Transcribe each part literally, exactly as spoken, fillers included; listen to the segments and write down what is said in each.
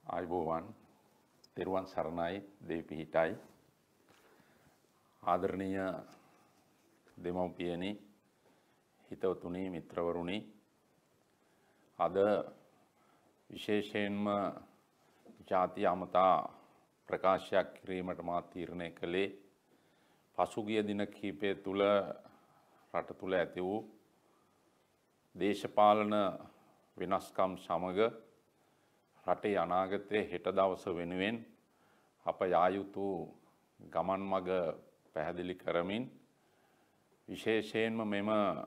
ආයුබෝවන් තෙරුවන් සරණයි දෙවි පිහිටයි ආදරණීය දෙමව්පියනි හිතවතුනි මිත්‍රවරුනි අද විශේෂයෙන්ම ජාතිය අමතා ප්‍රකාශයක් කිරීමට මා තීරණය කළේ පසුගිය දින කිහිපය තුළ රට තුළ ඇති වූ දේශපාලන වෙනස්කම් සමග රටේ අනාගතයේ හෙට දවස වෙනුවෙන් අප යා යුතු ගමන් මඟ පැහැදිලි කරමින් විශේෂයෙන්ම මෙම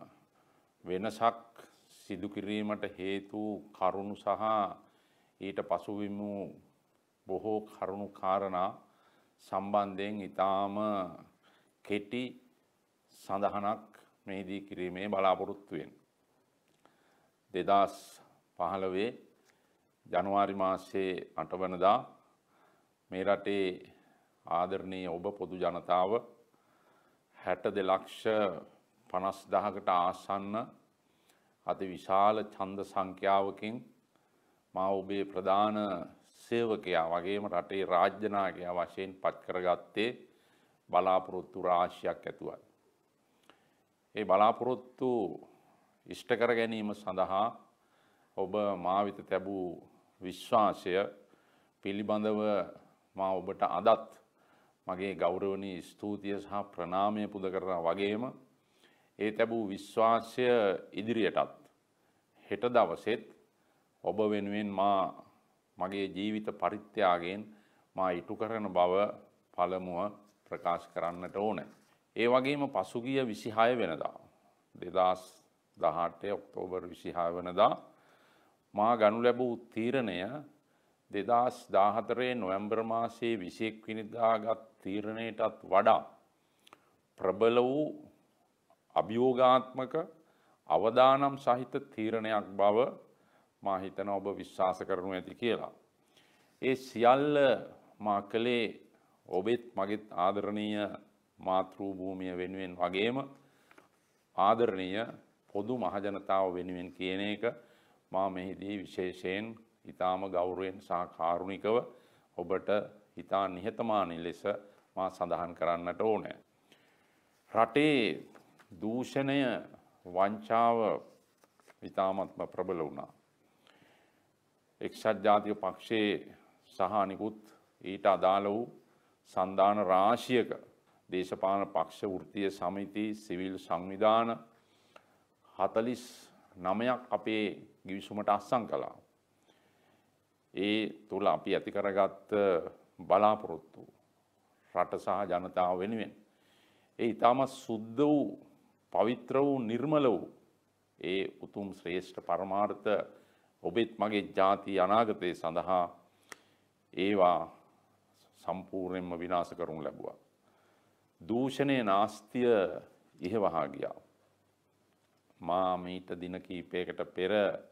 වෙනසක් සිදු කිරීමට හේතු කරුණු සහ ඊට පසුබිම් වූ බොහෝ කරුණු කාරණා සම්බන්ධයෙන් ඊටාම කෙටි සඳහනක් මෙහිදී කිරීමේ බලාපොරොත්තු වෙන දෙදහස් පහළොව ජනවාරි මාසයේ අට වෙනිදා මේ රටේ ආදරණීය ඔබ පොදු ජනතාව හැට දෙක ලක්ෂ පනස් දහසකට ආසන්න අති විශාල ඡන්ද සංඛ්‍යාවකින් මා ඔබේ ප්‍රධාන සේවකයා වගේම රටේ රාජ්‍ය නායකයා වශයෙන් පත් කරගත්තේ බලාපොරොත්තු රාශියක් ඇතුවයි. ඒ බලාපොරොත්තු ඉෂ්ට කර ගැනීම සඳහා ඔබ මා වෙත ලැබූ විශ්වාසය පිළිබඳව මා ඔබට අදත් මගේ ගෞරවනීය ස්තුතිය සහ ප්‍රණාමය පුද කරනවා වගේම ඒ ලැබූ විශ්වාසය ඉදිරියටත් හෙට දවසෙත් ඔබ වෙනුවෙන් මා මගේ ජීවිත පරිත්‍යාගයෙන් මා ඉටු කරන බව පළමුව ප්‍රකාශ කරන්නට ඕනේ. ඒ වගේම පසුගිය විසිහය වෙනිදා දෙදහස් දහඅට ඔක්තෝබර් විසිහය වෙනිදා මා ගනු ලැබූ තීරණය දෙදහස් දාහතර නොවැම්බර් මාසයේ විසිඑක වෙනිදාගත් තීරණයටත් වඩා ප්‍රබල වූ අභියෝගාත්මක අවදානම් සහිත තීරණයක් බව මා හිතනවා ඔබ විශ්වාස කරනු ඇති කියලා. ඒ සියල්ල මා කළේ ඔබෙත් මගෙත් ආදරණීය මාතෘ භූමිය වෙනුවෙන් වගේම ආදරණීය පොදු මහජනතාව වෙනුවෙන් කියන එක මා මෙහිදී විශේෂයෙන් ඊටාම ගෞරවයෙන් සහ කාරුණිකව ඔබට ඊටා නිහතමානී ලෙස මා සඳහන් කරන්නට ඕනේ. රටේ දූෂණය වංචාව ඊටාමත්ම ප්‍රබල වුණා. එක්සත් ජාතික පක්ෂයේ සහ අනිකුත් ඊට අදාළ වූ සන්දාන රාශියක දේශපාලන පක්ෂ වෘත්තීය සමිති සිවිල් සංවිධාන හතළිස් නවයක් අපේ ගිවිසුමට අත්සන් කළා. ඒ තුල අපි ඇති කරගත් බලාපොරොත්තු රට සහ ජනතාව වෙනුවෙන් ඒ ඊටම සුද්ධ වූ පවිත්‍ර වූ නිර්මල වූ ඒ උතුම් ශ්‍රේෂ්ඨ පරමාර්ථ ඔබෙත් මගේ ජාතිය අනාගතය සඳහා ඒවා සම්පූර්ණයෙන්ම විනාශ කරනු ලැබුවා. දූෂණයේ නාස්තිය ඉහවහා ගියා. මා මීට දින කිහිපයකට පෙර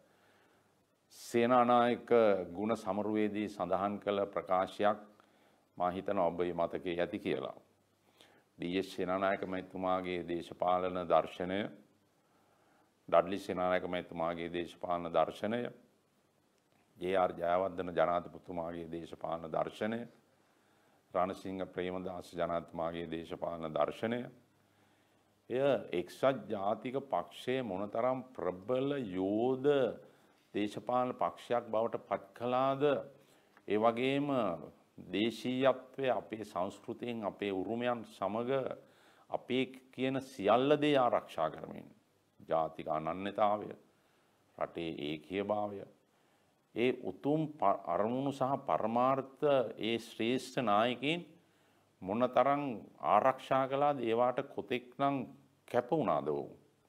සේනානායක ගුණ සමරුවේදී සඳහන් කළ ප්‍රකාශයක් මා හිතනවා ඔබේ මතකයේ ඇති කියලා. ඩී.එස්. සේනානායක මහත්මයාගේ දේශපාලන දර්ශනය, ඩඩ්ලි සේනානායක මහත්මයාගේ දේශපාලන දර්ශනය, ජේ.ආර්. ජයවර්ධන ජනාධිපතිතුමාගේ දේශපාලන දර්ශනය, රණසිංහ ප්‍රේමදාස ජනාධිපතිතුමාගේ දේශපාලන දර්ශනය, එය එක්සත් ජාතික පක්ෂයේ මොනතරම් ප්‍රබල යෝධ දේශපාලන පක්ෂයක් බවට පත් කළාද, ඒ වගේම දේශීයත්වයේ අපේ සංස්කෘතියෙන් අපේ උරුමයන් සමග අපේ කියන සියල්ල දේ ආරක්ෂා කරමින් ජාතික අනන්‍යතාවය, රටේ ඒකීයභාවය, ඒ උතුම් අරමුණු සහ පරමාර්ථ ඒ ශ්‍රේෂ්ඨ නායකයින් මොනතරම් ආරක්ෂා කළාද, ඒවාට කොතෙක්නම් කැප වුණාද වූ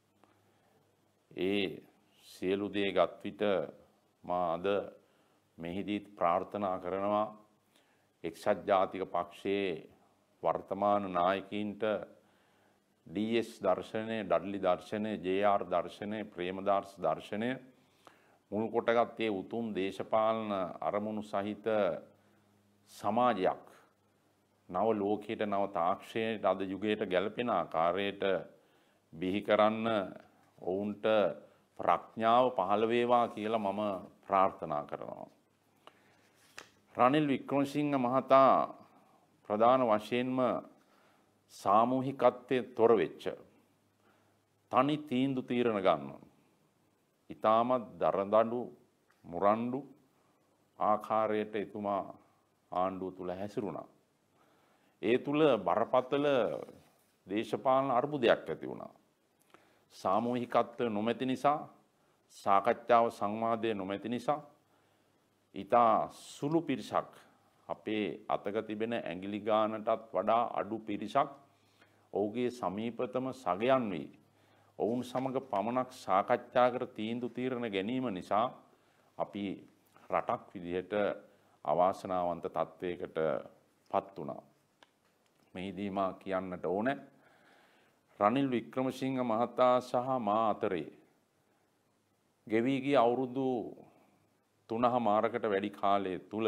ඒ සියලු දේ ගත් විට මා අද මෙහිදී ප්‍රාර්ථනා කරනවා එක්සත් ජාතික පක්ෂයේ වර්තමාන නායකයින්ට ඩී.එස්. දර්ශනය, ඩඩ්ලි දර්ශනය, ජේ.ආර්. දර්ශනය, ප්‍රේමදාස දර්ශනය මුල් කොටගත් ඒ උතුම් දේශපාලන අරමුණු සහිත සමාජයක් නව ලෝකයට, නව තාක්ෂණයට, අද යුගයට ගැලපෙන ආකාරයට බිහි කරන්න ඔවුන්ට ප්‍රඥාව පහළ වේවා කියලා මම ප්‍රාර්ථනා කරනවා. රනිල් වික්‍රමසිංහ මහතා ප්‍රධාන වශයෙන්ම සාමූහිකත්වයේ තොර වෙච්ච තනි තීන්දු තීරණ ගන්න. ඊටමත් දරදඬු මුරණ්ඩු ආකාරයට එතුමා ආණ්ඩුව තුල හැසිරුණා. ඒ තුල බරපතල දේශපාලන අර්බුදයක් ඇති වුණා. සාමූහිකත්වය නොමැති නිසා, සාකච්ඡාව සංවාදය නොමැති නිසා ඊටා සුළු පිරිසක් අපේ අතක තිබෙන ඇඟිලි ගානටත් වඩා අඩු පිරිසක් ඔහුගේ සමීපතම සගයන් වී ඔවුන් සමග පමණක් සාකච්ඡා කර තීන්දුව තීරණ ගැනීම නිසා අපි රටක් විදිහට අවාසනාවන්ත තත්වයකට පත් වුණා. මෙහිදී මා කියන්නට ඕනේ රනිල් වික්‍රමසිංහ මහතා සහ මා අතරේ ගෙවී ගිය අවුරුදු තුනමාරකට වැඩි කාලය තුල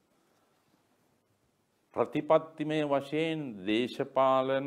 ප්‍රතිපත්තිමය වශයෙන් දේශපාලන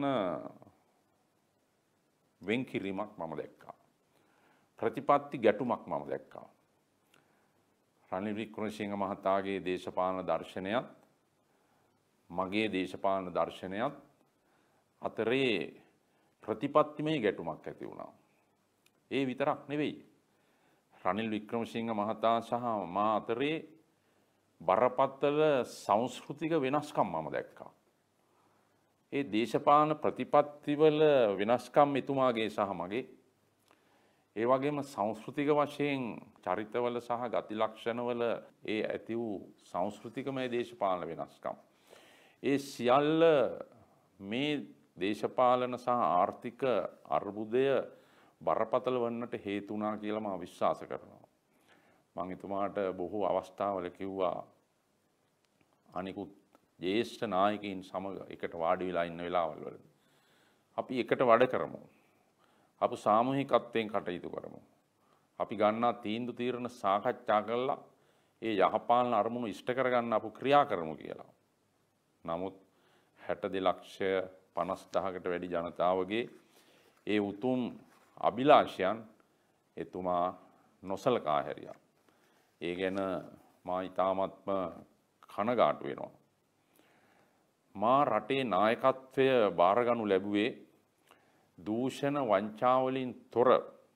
වෙන්කිරීමක් මම දැක්කා. ප්‍රතිපත්ති ගැටුමක් මම දැක්කා. රනිල් වික්‍රමසිංහ මහතාගේ දේශපාලන දර්ශනයත් මගේ දේශපාලන දර්ශනයත් අතරේ ප්‍රතිපත්තිමය ගැටුමක් ඇති වුණා. ඒ විතරක් නෙවෙයි. රනිල් වික්‍රමසිංහ මහතා සහ මා අතරේ බරපතල සංස්කෘතික වෙනස්කම් මම දැක්කා. ඒ දේශපාලන ප්‍රතිපත්තිවල වෙනස්කම් එතුමාගේ සහ මගේ ඒ වගේම සංස්කෘතික වශයෙන් චරිතවල සහ ගති ලක්ෂණවල ඒ ඇති වූ සංස්කෘතිකමය දේශපාලන වෙනස්කම් ඒ සියල්ල මේ දේශපාලන සහ ආර්ථික අර්බුදය බරපතල වන්නට හේතු වුණා කියලා මම විශ්වාස කරනවා. මම එතුමාට බොහෝ අවස්ථාවල කිව්වා අනිකුත් ජ්‍යෙෂ්ඨ නායකයින් සමග එකට වාඩි වෙලා ඉන්න වෙලාවල් වලදී අපි එකට වැඩ කරමු. අපි සාමූහිකත්වයෙන් කටයුතු කරමු. අපි ගන්නා තීන්දුව තීරණ සාකච්ඡා කරලා ඒ යහපාලන අරමුණු ඉෂ්ට කරගන්න අපු ක්‍රියා කරමු කියලා. නමුත් හැට දෙලක්ෂ පනස් දහසකට වැඩි ජනතාවගේ ඒ උතුම් අභිලාෂයන් එතුමා නොසලකා හැරියා. ඒ ගැන මා ඊ타මත්ම කනගාටු වෙනවා. මා රටේ නායකත්වය බාරගනු ලැබුවේ දූෂණ වංචාවලින් තොර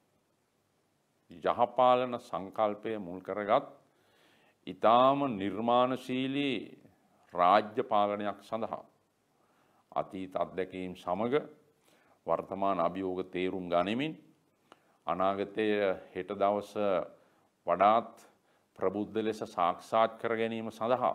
යහපාලන සංකල්පය මුල් කරගත් ඊටාම නිර්මාණශීලී රාජ්‍ය පාලනයක් සඳහා අතීත අත්දැකීම් සමග වර්තමාන අභියෝග තේරුම් ගනිමින් අනාගතයේ හෙට දවස වඩාත් ප්‍රබුද්ධ ලෙස සාක්ෂාත් කර ගැනීම සඳහා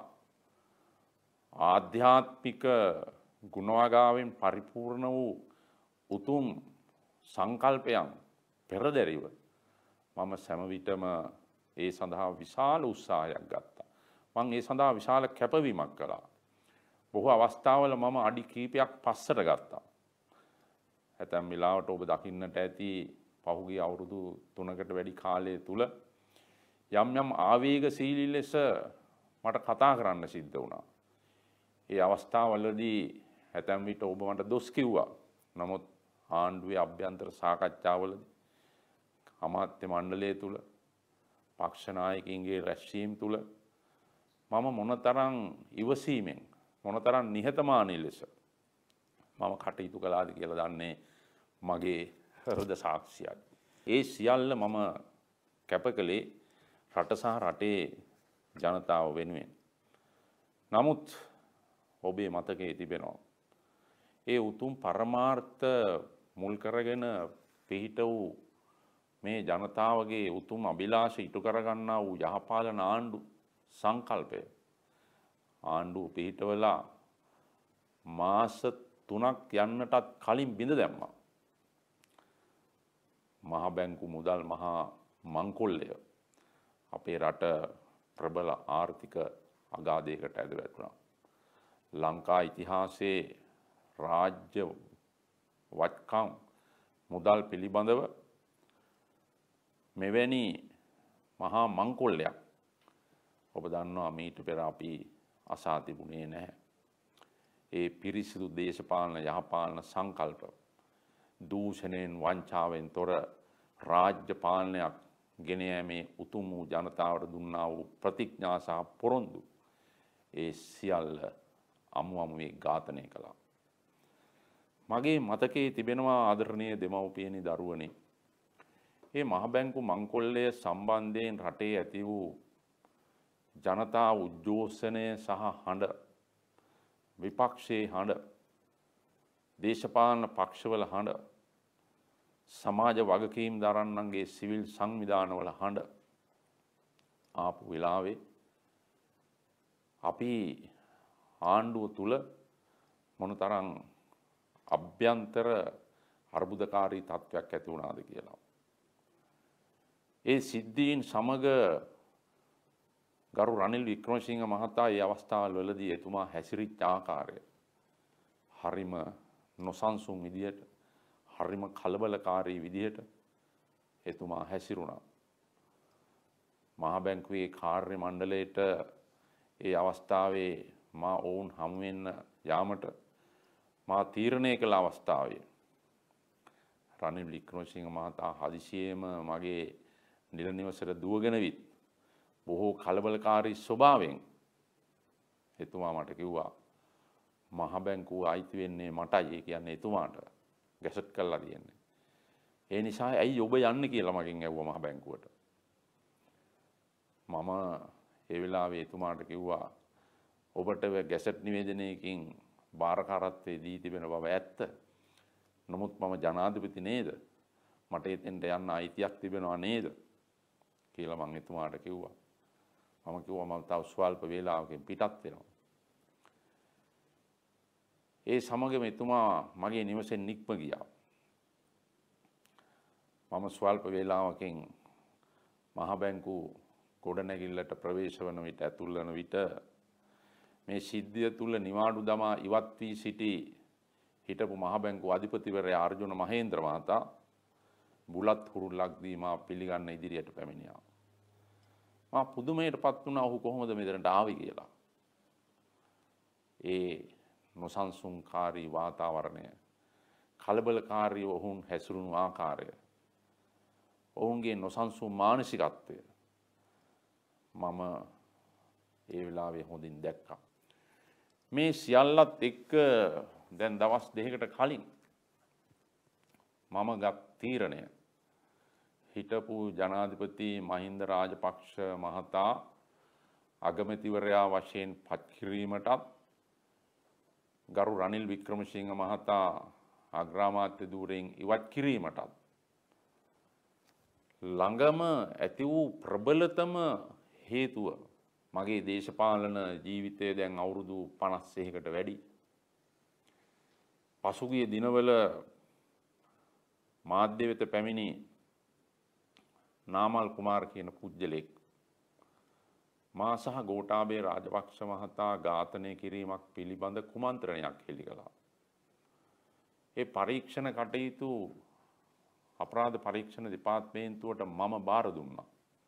ආධ්‍යාත්මික ගුණවගාවෙන් පරිපූර්ණ වූ උතුම් සංකල්පයන් පෙරදැරිව මම සෑම විටම ඒ සඳහා විශාල උත්සාහයක් ගත්තා. මම ඒ සඳහා විශාල කැපවීමක් කළා. බොහෝ අවස්ථාවල මම අඩි කීපයක් පස්සට ගත්තා. ඇතැම් වෙලාවට ඔබ දකින්නට ඇති පහුගිය අවුරුදු තුනකට වැඩි කාලය තුල යම් යම් ආවේගශීලී ලෙස මට කතා කරන්න සිද්ධ වුණා. ඒ අවස්ථාවවලදී ඇතැම් විට ඔබ මට දොස් කිව්වා. නමුත් ආණ්ඩුවේ අභ්‍යන්තර සාකච්ඡාවලදී අමාත්‍ය මණ්ඩලය තුල පක්ෂ නායකයින්ගේ රැස්වීම් තුල මම මොනතරම් ඉවසීමෙන් මොනතරම් නිහතමානී ලෙස මම කටයුතු කළාද කියලා දන්නේ මගේ හෘද සාක්ෂියයි. ඒ සියල්ල මම කැප කළේ රට සහ රටේ ජනතාව වෙනුවෙන්. නමුත් ඔබේ මතකයේ තිබෙනවා ඒ උතුම් පරමාර්ථ මුල් කරගෙන පිහිට වූ මේ ජනතාවගේ උතුම් අභිලාෂ ඉටු කරගන්නා වූ යහපාලන ආණ්ඩු සංකල්පය ආණ්ඩුව පිහිටවලා මාස තුනක් යන්නටත් කලින් බිඳ දැම්මා. මහා බැංකු මුදල් මහා මංකොල්ලය අපේ රට ප්‍රබල ආර්ථික අගාධයකට ඇද වැටුණා. ලංකා ඉතිහාසයේ රාජ්‍ය වත්කම් මුදල් පිළිබඳව මෙවැනි මහා මංකොල්ලයක් ඔබ දන්නවා මීට පෙර අපි අසා තිබුණේ නැහැ. ඒ පිරිසිදු දේශපාලන යහපාලන සංකල්ප දූෂණයෙන් වංචාවෙන් තොර රාජ්‍ය පාලනයක් ගෙන යෑමේ උතුම් වූ ජනතාවට දුන්නා වූ ප්‍රතිඥා සහ පොරොන්දු ඒ සියල්ල අමු අමුවේ ඝාතනය කළා. මගේ මතකයේ තිබෙනවා ආදරණීය දෙමව්පියනි දරුවනි, මේ මහ බැංකු මංකොල්ලය සම්බන්ධයෙන් රටේ ඇති වූ ජනතා උද්ඝෝෂණය සහ හඬ, විපක්ෂයේ හඬ, දේශපාලන පක්ෂවල හඬ, සමාජ වගකීම් දරන්නන්ගේ සිවිල් සංවිධානවල හඬ ආපු වෙලාවේ අපි ආණ්ඩුව තුල මොනතරම් අභ්‍යන්තර අර්බුදකාරී තත්ත්වයක් ඇති වුණාද කියලා. ඒ සිද්ධීන් සමග ගරු රනිල් වික්‍රමසිංහ මහතා ඒ අවස්ථාවල වලදී එතුමා හැසිරිච්ච ආකාරය හරිම නොසන්සුන් විදියට, හරිම කලබලකාරී විදියට එතුමා හැසිරුණා. මහා බැංකුවේ කාර්ය මණ්ඩලයට ඒ අවස්ථාවේ මා ඔවුන් හමු වෙන්න යාමට මා තීරණය කළ අවස්ථාවේ රනිල් වික්‍රමසිංහ මහතා හදිසියෙම මගේ නිල නිවසට දුවගෙන විත් බොහෝ කලබලකාරී ස්වභාවයෙන් එතුමා මට කිව්වා මහ බැංකුව අයිති වෙන්නේ මටයි. ඒ කියන්නේ එතුමාට ගැසට් කරලා තියෙන්නේ. ඒ නිසා ඇයි ඔබ යන්නේ කියලා මගෙන් ඇහුවා මහ බැංකුවට. මම ඒ වෙලාවේ එතුමාට කිව්වා ඔබට ගැසට් නිවේදනයකින් බාරකාරත්වයේ දී තිබෙන බව ඇත්ත. නමුත් මම ජනාධිපති නේද? මට එතෙන්ට යන්න අයිතියක් තිබෙනවා නේද? කියලා මම එතුමාට කිව්වා. මම කිව්වා මම තව ස්වල්ප වේලාවකින් පිටත් වෙනවා. ඒ සමගම එතුමා මගේ නිවසෙන් නික්ම ගියා. මම ස්වල්ප වේලාවකින් මහ බැංකු ගොඩනැගිල්ලට ප්‍රවේශ වන විට ඇතුල් වන විට මේ සිද්ධිය තුල නිවාඩු දමා ඉවත් වී සිටි හිටපු මහ බැංකු අධිපතිවරයා අර්ජුන මහේන්ද්‍ර මහතා බුලත් හුරුල්ලක් දී මා පිළිගන්න ඉදිරියට පැමිණියා. මා පුදුමයටපත් වුණා ඔහු කොහොමද මෙතනට ආවේ කියලා. ඒ නොසන්සුන්කාරී වාතාවරණය, කලබලකාරී ඔවුන් හැසිරුණු ආකාරය, ඔවුන්ගේ නොසන්සුන් මානසිකත්වය මම ඒ වෙලාවේ හොඳින් දැක්කා. මේ සියල්ලත් එක්ක දැන් දවස් දෙකකට කලින් මම ගත් තීරණය හිටපු ජනාධිපති මහින්ද රාජපක්ෂ මහතා අගමැතිවරයා වශයෙන් පත් කිරීමටත් ගරු රනිල් වික්‍රමසිංහ මහතා අග්‍රාමාත්‍ය ධූරයෙන් ඉවත් කිරීමටත් ළඟම ඇති වූ ප්‍රබලතම හේතුව මගේ දේශපාලන ජීවිතය දැන් අවුරුදු පනස් එකකට වැඩි. පසුගිය දිනවල මාධ්‍ය වෙත පැමිණි නාමල් කුමාර කියන පුජ්‍යලෙක් මා සහ ගෝඨාභය රාජපක්ෂ මහතා ඝාතනය කිරීමක් පිළිබඳ කුමන්ත්‍රණයක් හෙළි කළා. ඒ පරීක්ෂණ කටයුතු අපරාධ පරීක්ෂණ දෙපාර්තමේන්තුවට මම බාර දුන්නා.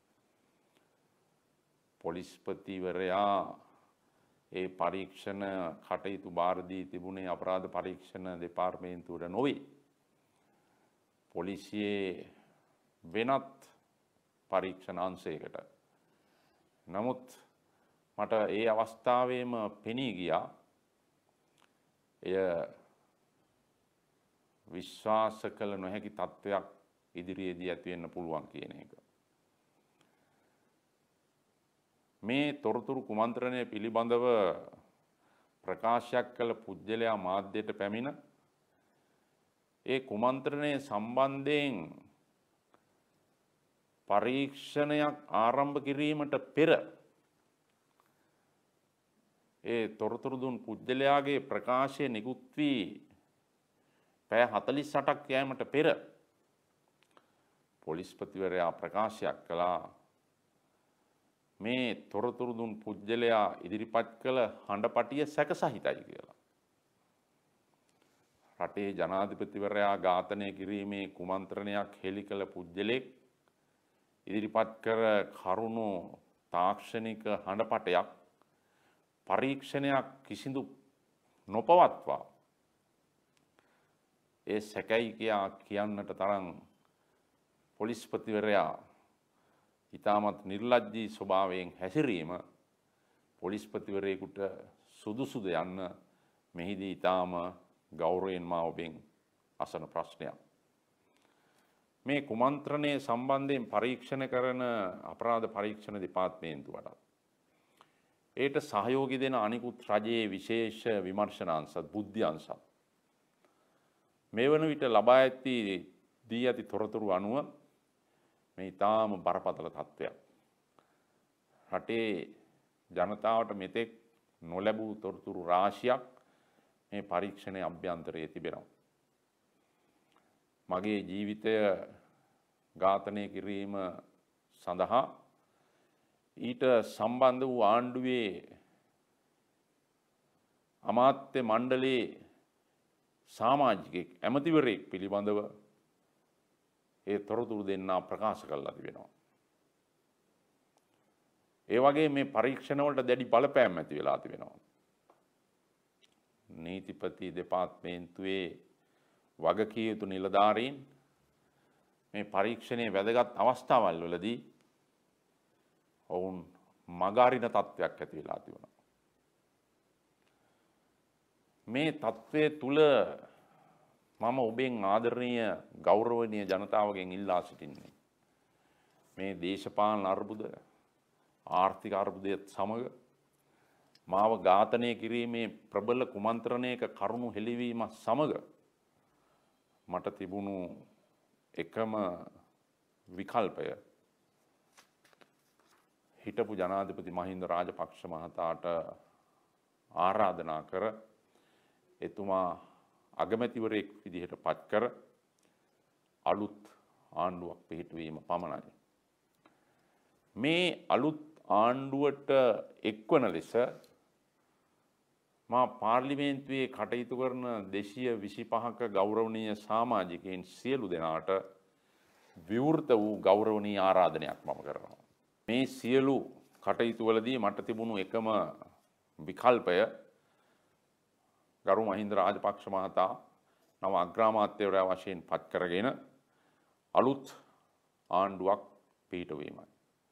පොලිස්පතිවරයා ඒ පරීක්ෂණ කටයුතු බාර දී තිබුණේ අපරාධ පරීක්ෂණ දෙපාර්තමේන්තුවට නොවේ. පොලිසියේ වෙනත් පරීක්ෂණ අංශයකට. නමුත් මට ඒ අවස්ථාවේම පෙනී ගියා එය විශ්වාස කළ නොහැකි තත්ත්වයක් ඉදිරියේදී ඇති වෙන්න පුළුවන් කියන එක. මේ තොරතුරු කුමන්ත්‍රණය පිළිබඳව ප්‍රකාශයක් කළ පුජ්‍යලයා මාධ්‍යයට පැමිණ ඒ කුමන්ත්‍රණය සම්බන්ධයෙන් පරීක්ෂණයක් ආරම්භ කිරීමට පෙර ඒ තොරතුරු දුන් පුජ්‍යලයාගේ ප්‍රකාශය නිකුත් වී පැය හතළිස් අටක් යෑමට පෙර පොලිස්පතිවරයා ප්‍රකාශයක් කළා මේ තොරතුරු දුන් පුජ්‍යලයා ඉදිරිපත් කළ හඬපටිය සැකසහිතයි කියලා. රටේ ජනාධිපතිවරයා ඝාතනය කිරීමේ කුමන්ත්‍රණයක් හෙළි කළ පුජ්‍යලෙක් ඉදිරිපත් කර කරුණු තාක්ෂණික හඬපටයක් පරීක්ෂණයක් කිසිදු නොපවත්වා ඒ සැකයි කියා කියන්නට තරම් පොලිස්පතිවරයා ඉතාමත් නිර්ලජ්ජී ස්වභාවයෙන් හැසිරීම පොලිස්පතිවරයෙකුට සුදුසුද යන්න මෙහිදී ඊටාම ගෞරවයෙන් මා ඔබෙන් අසන ප්‍රශ්නයක්. මේ කුමන්ත්‍රණයේ සම්බන්ධයෙන් පරීක්ෂණ කරන අපරාධ පරීක්ෂණ දෙපාර්තමේන්තුවට ඒට සහයෝගී දෙන අනිකුත් රජයේ විශේෂ විමර්ශන අංශත් බුද්ධි අංශත් මේ වන විට ලබා ඇති දී ඇති තොරතුරු අනුව මේ ඊටාම බරපතල තත්ත්වයක්. රටේ ජනතාවට මෙතෙක් නොලැබූ තොරතුරු රාශියක් මේ පරීක්ෂණයේ අභ්‍යන්තරයේ තිබෙනවා. මගේ ජීවිතය ඝාතනය කිරීම සඳහා ඊට සම්බන්ධ වූ ආණ්ඩුවේ අමාත්‍ය මණ්ඩලයේ සමාජිකෙක් ඇමතිවරයෙක් පිළිබඳව ඒ තොරතුරු දෙන්නා ප්‍රකාශ කළා තිබෙනවා. ඒ වගේ මේ පරීක්ෂණ වලට දැඩි බලපෑම් ඇති වෙලා තිබෙනවා. නීතිපති දෙපාර්තමේන්තුවේ වගකිය යුතු නිලධාරීන් මේ පරීක්ෂණයේ වැදගත් අවස්ථාවල් වලදී ඔවුන් මගහරින තත්ත්වයක් ඇති වෙලා තිබුණා. මේ තත්ත්වයේ තුල මම ඔබෙන් ආදරණීය ගෞරවනීය ජනතාවගෙන් ඉල්ලා සිටින්නේ මේ දේශපාලන අර්බුද ආර්ථික අර්බුදයත් සමග මාව ඝාතනය කිරීමේ ප්‍රබල කුමන්ත්‍රණයක කරුණු හෙළිවීම සමග මට තිබුණු එකම විකල්පය හිටපු ජනාධිපති මහින්ද රාජපක්ෂ මහතාට ආරාධනා කර එතුමා අගමැතිවරයෙක් විදිහට පත් කර අලුත් ආණ්ඩුවක් පිහිටුවීම පමණයි. මේ අලුත් ආණ්ඩුවට එක්වන ලෙස මා පාර්ලිමේන්තුවේ කටයුතු කරන දෙසිය විසිපහක ගෞරවනීය සමාජිකයින් සියලු දෙනාට විවෘත වූ ගෞරවනීය ආරාධනයක් මම කරනවා. මේ සියලු කටයුතු වලදී මට තිබුණු එකම විකල්පය ගරු මහින්ද රාජපක්ෂ මහතා නව අග්‍රාමාත්‍යවරයා වශයෙන් පත් කරගෙන අලුත් ආණ්ඩුවක් පිහිටවීමයි.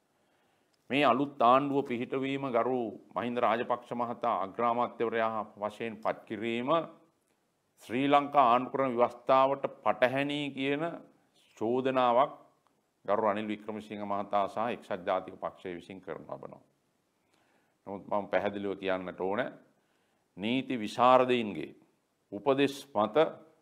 මේ අලුත් ආණ්ඩුව පිහිටවීම ගරු මහින්ද රාජපක්ෂ මහතා අග්‍රාමාත්‍යවරයා වශයෙන් පත් කිරීම ශ්‍රී ලංකා ආණ්ඩුක්‍රම ව්‍යවස්ථාවට පටහැනි කියන චෝදනාවක් ගරු රනිල් වික්‍රමසිංහ මහතා සහ එක්සත් ජාතික පක්ෂය විසින් කරන ලබනවා. නමුත් මම පැහැදිලිව කියන්නට ඕන නීති විශාරදයින්ගේ උපදෙස් මත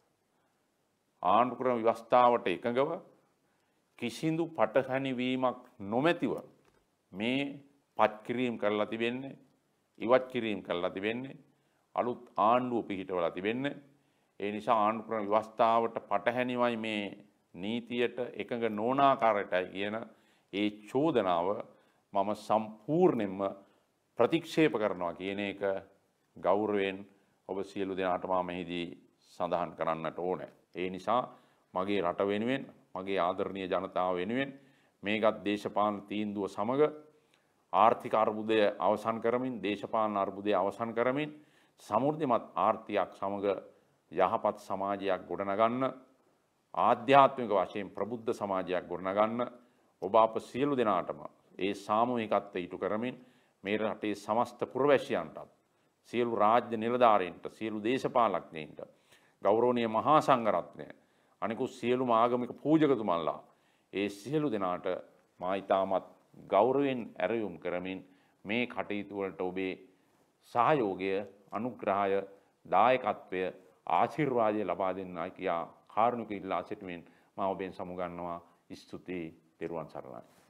ආණ්ඩුක්‍රම ව්‍යවස්ථාවට එකඟව කිසිදු පටහැනි වීමක් නොමැතිව මේ පත් කිරීම කරලා තිබෙන්නේ ඉවත් කිරීම කරලා තිබෙන්නේ අලුත් ආණ්ඩුව පිහිටවලා තිබෙන්නේ ඒ නිසා ආණ්ඩුක්‍රම ව්‍යවස්ථාවට පටහැනිවයි මේ නීතියට එකඟ නොවන ආකාරයටයි කියන ඒ චෝදනාව මම සම්පූර්ණයෙන්ම ප්‍රතික්ෂේප කරනවා කියන එක ගෞරවයෙන් ඔබ සියලු දෙනාට මම මෙහිදී සඳහන් කරන්නට ඕනේ. ඒ නිසා මගේ රට වෙනුවෙන් මගේ ආදරණීය ජනතාව වෙනුවෙන් මේගත් දේශපාලන තීන්දුව සමග ආර්ථික අර්බුදය අවසන් කරමින් දේශපාලන අර්බුදය අවසන් කරමින් සමෘද්ධිමත් ආර්ථිකයක් සමග යහපත් සමාජයක් ගොඩනගන්න ආධ්‍යාත්මික වශයෙන් ප්‍රබුද්ධ සමාජයක් ගොඩනගන්න ඔබ අප සියලු දෙනාටම ඒ සාමූහිකත්වය ඉටු කරමින් මේ රටේ සමස්ත පුරවැසියන්ටත් සියලු රාජ්‍ය නිලධාරීන්ට සියලු දේශපාලඥයින්ට ගෞරවනීය මහා සංඝරත්නය අනිකුත් සියලුම ආගමික පූජකතුමන්ලා ඒ සියලු දෙනාට මා ඊටමත් ගෞරවයෙන් ඇරයුම් කරමින් මේ කටයුතු වලට ඔබේ සහයෝගය අනුග්‍රහය දායකත්වය ආශිර්වාදය ලබා දෙන්නයි කියා කාරුණික ඉල්ලා සිටමින් මා ඔබෙන් සමුගන්නවා. ස්තුතියි. පෙරවන් සරණයි.